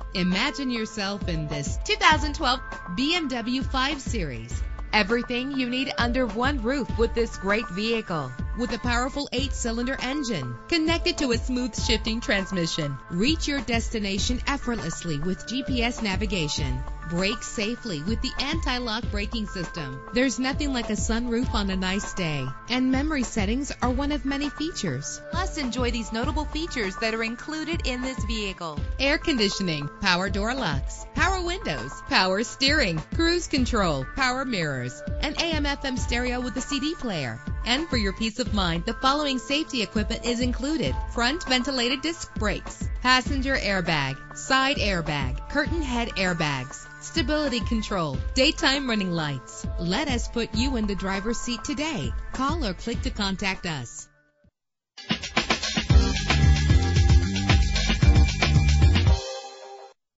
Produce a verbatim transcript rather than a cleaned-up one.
Imagine yourself in this two thousand twelve B M W five Series. Everything you need under one roof with this great vehicle. With a powerful eight-cylinder engine connected to a smooth shifting transmission, reach your destination effortlessly with G P S navigation. Brake safely with the anti-lock braking system. There's nothing like a sunroof on a nice day. And memory settings are one of many features. Plus, enjoy these notable features that are included in this vehicle: air conditioning, power door locks, power windows, power steering, cruise control, power mirrors, an A M F M stereo with a C D player. And for your peace of mind, the following safety equipment is included: front ventilated disc brakes, passenger airbag, side airbag, curtain head airbags, stability control, daytime running lights. Let us put you in the driver's seat today. Call or click to contact us.